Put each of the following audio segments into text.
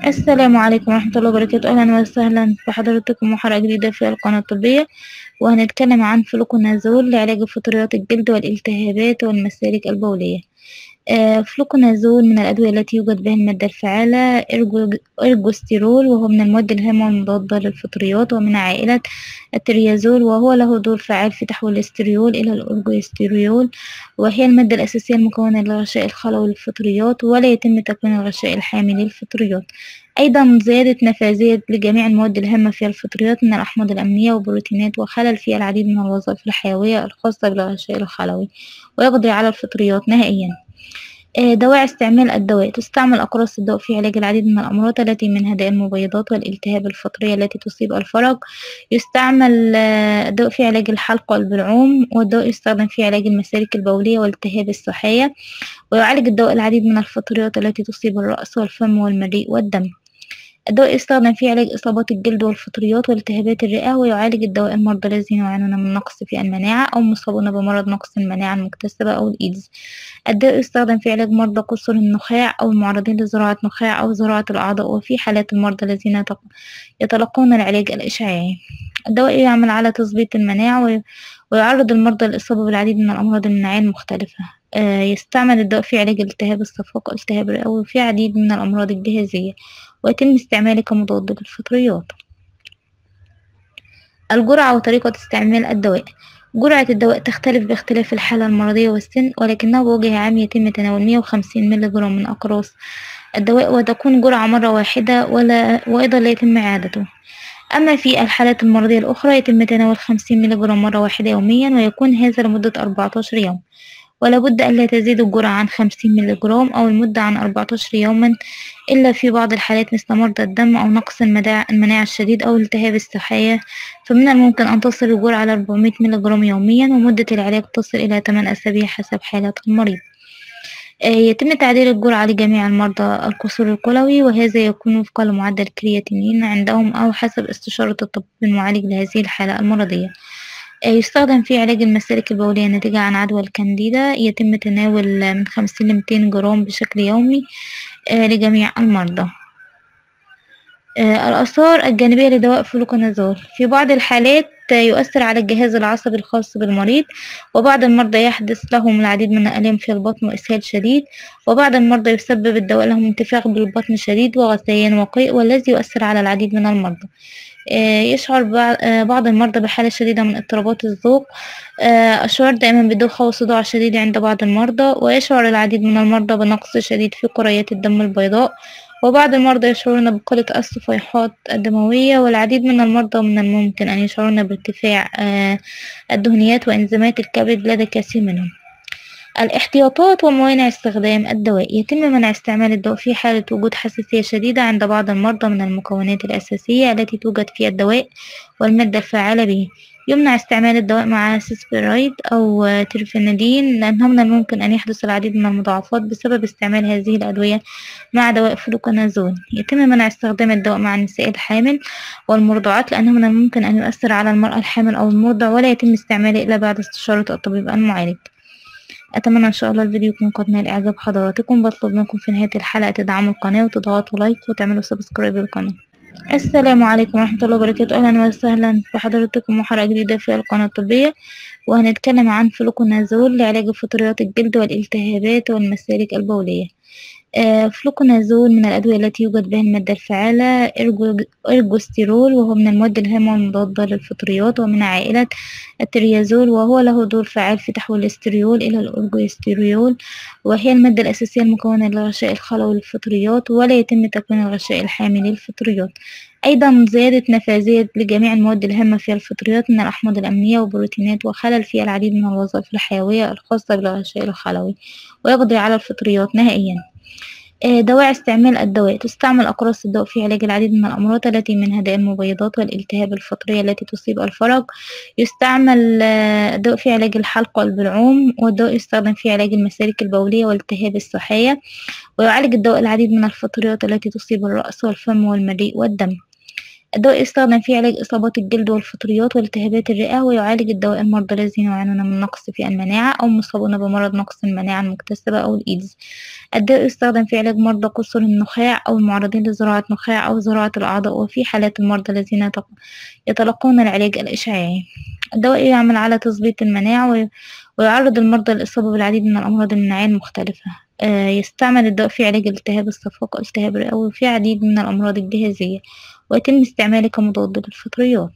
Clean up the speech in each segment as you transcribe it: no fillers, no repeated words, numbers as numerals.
السلام عليكم ورحمة الله وبركاته. أهلا وسهلا بحضرتكم وحلقة جديدة في القناة الطبية، وهنتكلم عن فلوكونازول لعلاج فطريات الجلد والالتهابات والمسالك البولية. فلوكونازول من الأدوية التي يوجد بها المادة الفعالة إرجوستيرول، وهو من المواد الهامة والمضادة للفطريات، ومن عائلة التريازول، وهو له دور فعال في تحويل الاستريول إلى الأورجوستيرول، وهي المادة الأساسية المكونة للغشاء الخلوي للفطريات، ولا يتم تكوين الغشاء الحامي للفطريات. أيضا زيادة نفاذية لجميع المواد الهامة في الفطريات من الأحماض الأمينية والبروتينات، وخلل في العديد من الوظائف الحيوية الخاصة بالغشاء الخلوي، ويقضي على الفطريات نهائيا. دواعي استعمال الدواء: تستعمل أقراص الدواء في علاج العديد من الأمراض التي منها داء المبيضات والالتهاب الفطرية التي تصيب الفرج. يستعمل الدواء في علاج الحلق والبلعوم، والدواء يستخدم في علاج المسالك البولية والتهاب الصحية. ويعالج الدواء العديد من الفطريات التي تصيب الرأس والفم والمريء والدم. الدواء يستخدم في علاج إصابات الجلد والفطريات والتهابات الرئة. ويعالج الدواء المرضى الذين يعانون من نقص في المناعة أو مصابون بمرض نقص المناعة المكتسبة أو الإيدز. الدواء يستخدم في علاج مرضى قصور النخاع أو المعرضين لزراعة نخاع أو زراعة الأعضاء، وفي حالات المرضى الذين يتلقون العلاج الإشعاعي. الدواء يعمل على تظبيط المناعة، ويعرض المرضى للإصابة بالعديد من الأمراض المناعية المختلفة. يستعمل الدواء في علاج التهاب الصفاق والتهاب الرئوي وفي عديد من الأمراض الجهازية، ويتم استعماله كمضاد للفطريات. الجرعة وطريقة استعمال الدواء: جرعة الدواء تختلف باختلاف الحالة المرضية والسن، ولكنه بوجه عام يتم تناول 150 ملغ من أقراص الدواء، وتكون جرعة مرة واحدة وأيضا لا يتم إعادته. أما في الحالات المرضية الأخرى يتم تناول 50 ملغ مرة واحدة يوميا، ويكون هذا لمدة 14 يوم، ولا بد ألا تزيد الجرعة عن 50 ملغ أو المدة عن 14 يوما، إلا في بعض الحالات مثل مرضى الدم أو نقص المناعة الشديد أو التهاب السحايا، فمن الممكن أن تصل الجرعة ل 400 ملغ يوميا، ومدة العلاج تصل إلى 8 أسابيع حسب حالة المريض. يتم تعديل الجرعة لجميع المرضى القصور الكلوي، وهذا يكون وفقا لمعدل الكرياتينين عندهم أو حسب استشارة الطبيب المعالج لهذه الحالة المرضية. يستخدم في علاج المسالك البولية الناتجة عن عدوى الكانديدا. يتم تناول من 50 ل 200 جرام بشكل يومي لجميع المرضى. الآثار الجانبية لدواء فلوكونازول: في بعض الحالات يؤثر على الجهاز العصبي الخاص بالمريض، وبعض المرضى يحدث لهم العديد من الآلام في البطن وإسهال شديد، وبعض المرضى يسبب الدواء لهم انتفاخ بالبطن شديد وغثيان وقيء، والذي يؤثر على العديد من المرضى. يشعر بعض المرضى بحالة شديدة من اضطرابات الذوق، أشعار دائما بدوخة وصداع شديد عند بعض المرضى، ويشعر العديد من المرضى بنقص شديد في كريات الدم البيضاء، وبعض المرضى يشعرون بقلة الصفيحات الدموية، والعديد من المرضى من الممكن أن يشعرون بارتفاع الدهنيات وإنزيمات الكبد لدى كثير منهم. الاحتياطات وموانع استخدام الدواء: يتم منع استعمال الدواء في حالة وجود حساسية شديدة عند بعض المرضى من المكونات الأساسية التي توجد في الدواء والمادة الفعالة به. يمنع استعمال الدواء مع سيسبرايد أو ترفينادين، لأنه من الممكن أن يحدث العديد من المضاعفات بسبب استعمال هذه الأدوية مع دواء فلوكونازول. يتم منع استخدام الدواء مع النساء الحامل والمرضعات، لأنه من الممكن أن يؤثر على المرأة الحامل أو المرضع، ولا يتم استعماله إلا بعد استشارة الطبيب المعالج. أتمنى إن شاء الله الفيديو يكون قد نال إعجاب حضراتكم. بطلب منكم في نهاية الحلقة تدعموا القناة وتضغطوا لايك وتعملوا سبسكرايب للقناة. السلام عليكم ورحمة الله وبركاته. أهلا وسهلا بحضراتكم وحلقة جديدة في القناة الطبية، وهنتكلم عن فلوكونازول لعلاج فطريات الجلد والالتهابات والمسالك البولية. فلوكونازول من الأدوية التي يوجد بها المادة الفعالة إرجوستيرول، وهو من المواد الهامة والمضادة للفطريات، ومن عائلة التريازول، وهو له دور فعال في تحويل الاستريول إلى الأورجوستيرول، وهي المادة الأساسية المكونة للغشاء الخلوي للفطريات، ولا يتم تكوين الغشاء الحامي للفطريات. أيضا زيادة نفاذية لجميع المواد الهامة في الفطريات من الأحماض الأمينية والبروتينات، وخلل في العديد من الوظائف الحيوية الخاصة بالغشاء الخلوي، ويقضي على الفطريات نهائيا. دواعي استعمال الدواء: تستعمل أقراص الدواء في علاج العديد من الأمراض التي منها داء المبيضات والالتهاب الفطرية التي تصيب الفرج. يستعمل الدواء في علاج الحلق والبلعوم، والدواء يستخدم في علاج المسالك البولية والتهاب الصحية. ويعالج الدواء العديد من الفطريات التي تصيب الرأس والفم والمريء والدم. الدواء يستخدم في علاج إصابات الجلد والفطريات والتهابات الرئة، ويعالج الدواء المرضى الذين يعانون من نقص في المناعة أو مصابون بمرض نقص المناعة المكتسبة أو الإيدز. الدواء يستخدم في علاج مرضى قصر النخاع أو المعرضين لزراعة نخاع أو زراعة الأعضاء، وفي حالات المرضى الذين يتلقون العلاج الإشعاعي. الدواء يعمل على تظبيط المناعة ويعرض المرضى للإصابة بالعديد من الأمراض المناعية المختلفة. يستعمل الدواء في علاج التهاب الصفاق أو التهاب الرئوي وفي عديد من الأمراض الجهازية، ويتم استعماله كمضاد للفطريات.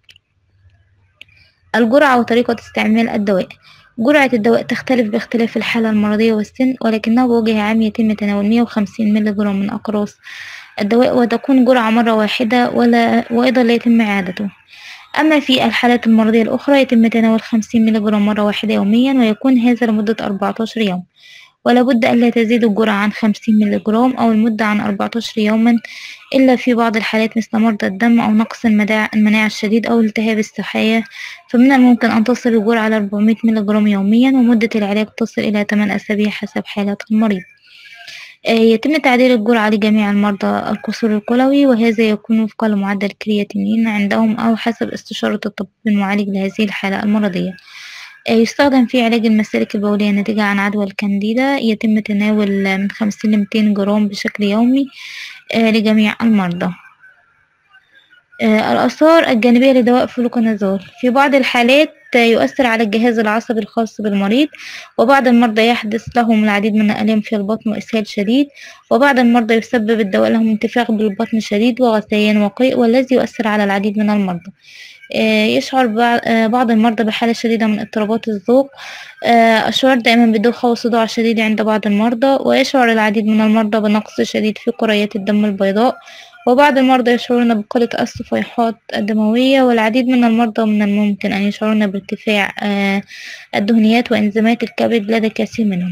الجرعة وطريقة استعمال الدواء. جرعة الدواء تختلف باختلاف الحالة المرضية والسن، ولكنه بوجه عام يتم تناول 150 ملغ من أقراص الدواء، وتكون جرعة مرة واحدة وأيضا لا يتم إعادته. أما في الحالات المرضية الأخرى يتم تناول 50 ملغ مرة واحدة يوميا، ويكون هذا لمدة 14 يوم، ولا بد ألا تزيد الجرعة عن 50 ملغ أو المدة عن 14 يوما، إلا في بعض الحالات مثل مرضى الدم أو نقص المناعة الشديد أو التهاب السحايا، فمن الممكن أن تصل الجرعة ل 400 ملغ يوميا، ومدة العلاج تصل إلى 8 أسابيع حسب حالة المريض. يتم تعديل الجرعة لجميع المرضى القصور الكلوي، وهذا يكون وفقا لمعدل الكرياتينين عندهم أو حسب استشارة الطبيب المعالج لهذه الحالة المرضية. يستخدم في علاج المسالك البولية الناتجة عن عدوى الكانديدا، يتم تناول من 50 ل 200 جرام بشكل يومي لجميع المرضى. الآثار الجانبية لدواء فلوكونازول. في بعض الحالات يؤثر على الجهاز العصبي الخاص بالمريض، وبعض المرضى يحدث لهم العديد من الآلام في البطن وإسهال شديد، وبعض المرضى يسبب الدواء لهم انتفاخ بالبطن شديد وغثيان وقيء، والذي يؤثر على العديد من المرضى. يشعر بعض المرضى بحالة شديدة من اضطرابات الذوق، الشعور دائما بدوخة وصداع شديد عند بعض المرضى، ويشعر العديد من المرضى بنقص شديد في كريات الدم البيضاء، وبعض المرضى يشعرون بقلة الصفيحات الدموية، والعديد من المرضى من الممكن أن يشعرون بارتفاع الدهنيات وإنزيمات الكبد لدى كثير منهم.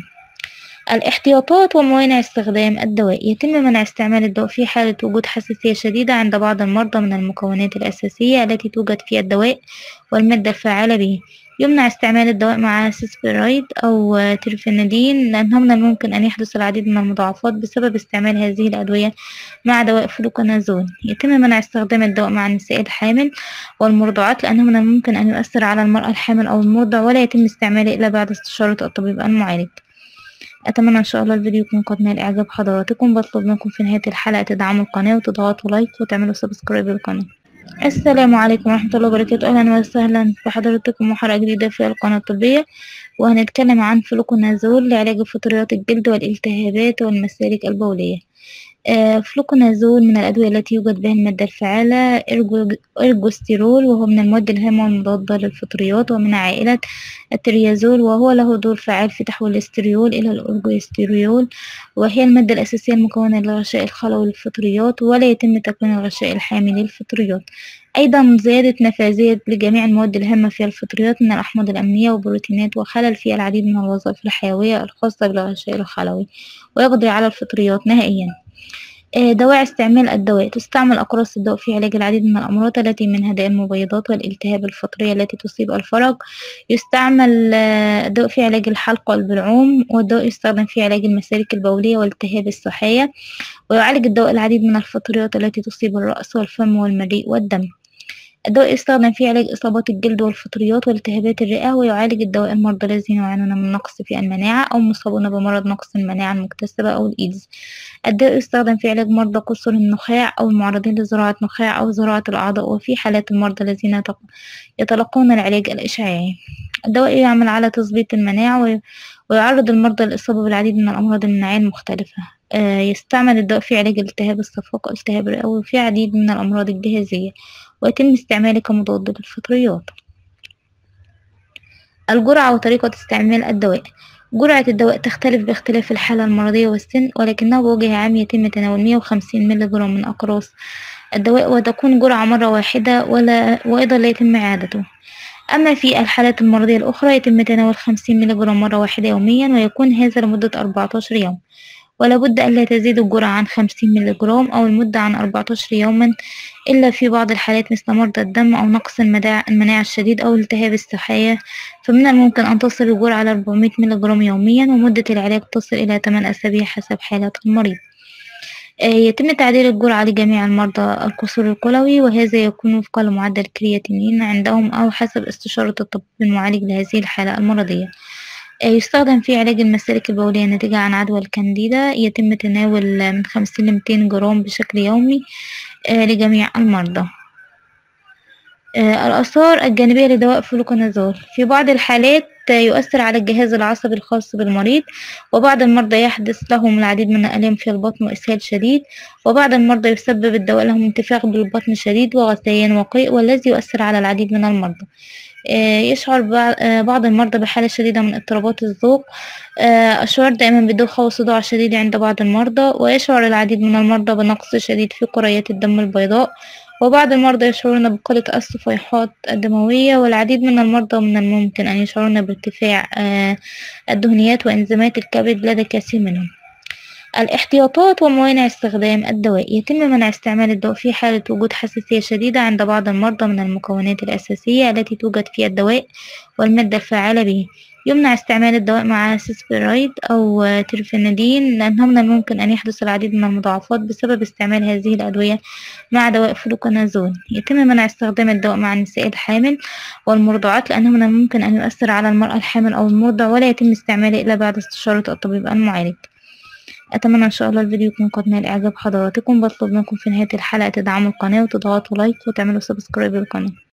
الاحتياطات وموانع استخدام الدواء. يتم منع استعمال الدواء في حالة وجود حساسية شديدة عند بعض المرضى من المكونات الأساسية التي توجد في الدواء والمادة الفعالة به. يمنع استعمال الدواء مع سيسبيرايد أو ترفينادين، لأنه من الممكن أن يحدث العديد من المضاعفات بسبب استعمال هذه الأدوية مع دواء فلوكونازول. يتم منع استخدام الدواء مع النساء الحامل والمرضعات، لأنه من الممكن أن يؤثر على المرأة الحامل أو المرضع، ولا يتم استعماله إلا بعد استشارة الطبيب المعالج. أتمنى إن شاء الله الفيديو يكون قد نال إعجاب حضراتكم. بطلب منكم في نهاية الحلقة تدعموا القناة وتضغطوا لايك وتعملوا سبسكرايب للقناة. السلام عليكم ورحمة الله وبركاته. أهلا وسهلا بحضراتكم وحلقة جديدة في القناة الطبية، وهنتكلم عن فلوكونازول لعلاج فطريات الجلد والالتهابات والمسالك البولية. فلوكونازول من الأدوية التي يوجد بها المادة الفعالة إرجوستيرول، وهو من المواد الهامة المضادة للفطريات، ومن عائلة التريازول، وهو له دور فعال في تحويل الاستريول إلى الأورجوستيرول، وهي المادة الأساسية المكونة للغشاء الخلوي للفطريات، ولا يتم تكوين الغشاء الحامي للفطريات. أيضا زيادة نفاذية لجميع المواد الهامة في الفطريات من الأحماض الأمينية والبروتينات، وخلل في العديد من الوظائف الحيوية الخاصة بالغشاء الخلوي، ويقضي على الفطريات نهائيا. دواعي استعمال الدواء. تستعمل أقراص الدواء في علاج العديد من الأمراض التي منها داء المبيضات والالتهاب الفطرية التي تصيب الفرج. يستعمل الدواء في علاج الحلق والبلعوم، والدواء يستخدم في علاج المسالك البولية والتهاب السحايا، ويعالج الدواء العديد من الفطريات التي تصيب الرأس والفم والمريء والدم. الدواء يستخدم في علاج إصابات الجلد والفطريات والتهابات الرئة، ويعالج الدواء المرضى الذين يعانون من نقص في المناعة أو مصابون بمرض نقص المناعة المكتسبة أو الإيدز. الدواء يستخدم في علاج مرضى قصر النخاع أو المعرضين لزراعة نخاع أو زراعة الأعضاء، وفي حالات المرضى الذين يتلقون العلاج الإشعاعي. الدواء يعمل على تظبيط المناعة ويعرض المرضى للإصابة بالعديد من الأمراض المناعية المختلفة. يستعمل الدواء في علاج التهاب الصفاق أو التهاب الرئوي وفي عديد من الأمراض الجهازية، ويتم استعماله كمضاد للفطريات. الجرعة وطريقة استعمال الدواء. جرعة الدواء تختلف باختلاف الحالة المرضية والسن، ولكنه بوجه عام يتم تناول 150 ملغ من أقراص الدواء، وتكون جرعة مرة واحدة وأيضا لا يتم إعادته. أما في الحالات المرضية الأخرى يتم تناول 50 ملغ مرة واحدة يوميا، ويكون هذا لمدة 14 يوم، ولا بد ألا تزيد الجرعة عن 50 ملغ أو المدة عن 14 يوما، إلا في بعض الحالات مثل مرضى الدم أو نقص المناعة الشديد أو التهاب السحايا، فمن الممكن أن تصل الجرعة ل 400 ملغ يوميا، ومدة العلاج تصل إلى 8 أسابيع حسب حالة المريض. يتم تعديل الجرعة لجميع المرضى القصور الكلوي، وهذا يكون وفقًا لمعدل الكرياتينين عندهم أو حسب استشارة الطبيب المعالج لهذه الحالة المرضية. يستخدم في علاج المسالك البولية الناتجة عن عدوى الكانديدا، يتم تناول من 50 ل200 جرام بشكل يومي لجميع المرضى. الآثار الجانبية لدواء فلوكونازول في بعض الحالات يؤثر على الجهاز العصبي الخاص بالمريض، وبعض المرضى يحدث لهم العديد من الآلام في البطن وإسهال شديد، وبعض المرضى يسبب الدواء لهم انتفاخ بالبطن شديد وغثيان وقيء والذي يؤثر على العديد من المرضى. يشعر بعض المرضى بحالة شديدة من اضطرابات الذوق، الشعور دائما بدوخة وصداع شديد عند بعض المرضى، ويشعر العديد من المرضى بنقص شديد في كريات الدم البيضاء، وبعض المرضى يشعرون بقلة الصفيحات الدموية، والعديد من المرضى من الممكن أن يشعرون بارتفاع الدهنيات وإنزيمات الكبد لدى كثير منهم. الاحتياطات وموانع استخدام الدواء يتم منع استعمال الدواء في حالة وجود حساسية شديدة عند بعض المرضى من المكونات الأساسية التي توجد في الدواء والمادة الفعالة به. يمنع استعمال الدواء مع سيسبيرايد أو ترفينادين لأنه من الممكن أن يحدث العديد من المضاعفات بسبب استعمال هذه الأدوية مع دواء فلوكونازول. يتم منع استخدام الدواء مع النساء الحامل والمرضعات لأنه من الممكن أن يؤثر على المرأة الحامل أو المرضع، ولا يتم استعماله إلا بعد استشارة الطبيب المعالج. أتمنى إن شاء الله الفيديو يكون قد نال إعجاب حضراتكم. بطلب منكم في نهاية الحلقة تدعموا القناة وتضغطوا لايك وتعملوا سبسكرايب للقناة.